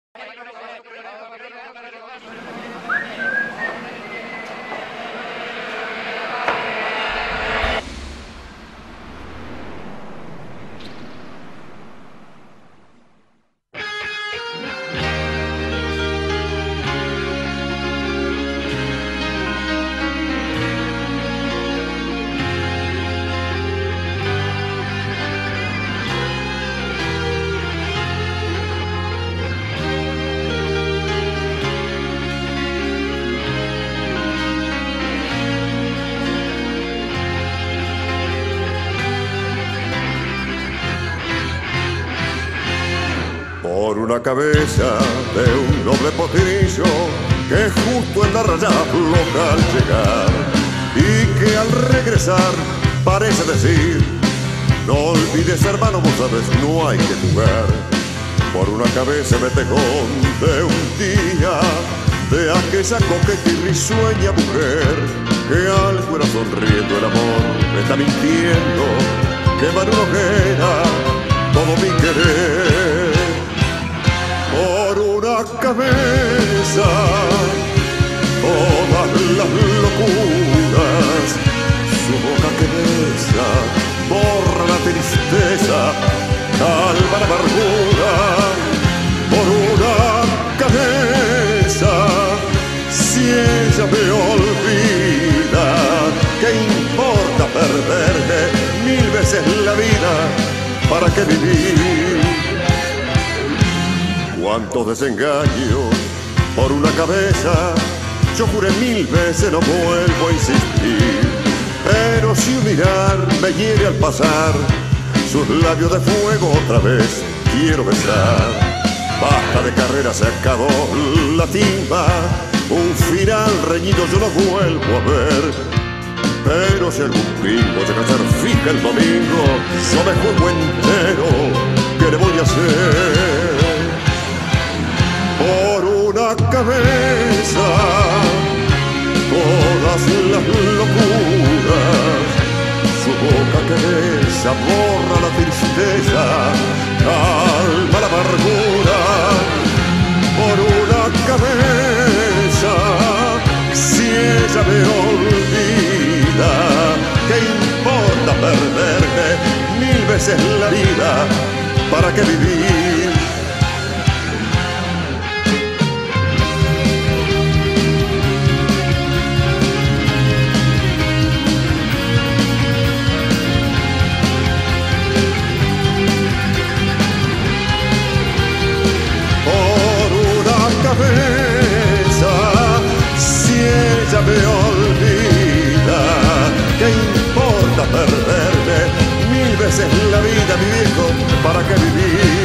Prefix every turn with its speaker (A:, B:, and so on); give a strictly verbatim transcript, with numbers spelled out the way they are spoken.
A: Por una cabeza de un noble potrillo que justo en la raya floja al llegar y que al regresar parece decir: no olvides, hermano, vos sabes, no hay que jugar. Por una cabeza me tejón de un día de aquella coqueta y risueña mujer que al fuera sonriendo el amor me está mintiendo, que en una hoguera todo mi querer. Por una cabeza todas las locuras, su boca que besa borra la tristeza, calma la amargura. Por una cabeza, si ella me olvida, ¿qué importa perderme mil veces la vida? ¿Para qué vivir? Cuántos desengaños por una cabeza, yo juré mil veces no vuelvo a insistir. Pero si un mirar me hiere al pasar, sus labios de fuego otra vez quiero besar. Basta de carrera, se acabó la timba, un final reñido yo no vuelvo a ver. Pero si algún gringo llega a ser fija el domingo, yo me juego entero, ¿qué le voy a hacer? Por una cabeza todas las locuras, su boca que besa borra la tristeza, calma la amargura. Por una cabeza, si ella me olvida, ¿qué importa perderme mil veces la vida? ¿Para qué vivir? Si ella me olvida, ¿qué importa perderme mil veces la vida, mi viejo? ¿Para qué vivir?